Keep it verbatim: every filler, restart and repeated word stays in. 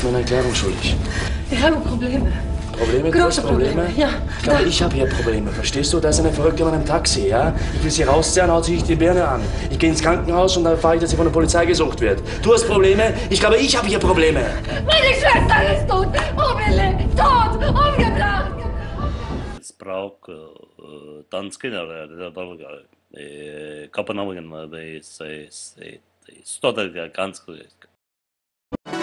mir eine Erklärung schuldig. Wir haben Probleme. Probleme? Große Probleme? Probleme, ja. Ich glaube, ja. ich habe hier Probleme. Verstehst du? Da ist eine Verrückte in meinem Taxi, ja? Ich will sie rausziehen, haut sich die Birne an. Ich gehe ins Krankenhaus und dann erfahre ich, dass sie von der Polizei gesucht wird. Du hast Probleme? Ich glaube, ich habe hier Probleme. Meine Schwester ist tot! Oh Wille! Tot! Umgebracht! Es braucht Tanzkinder, Kopenhagen, das ist ganz gut.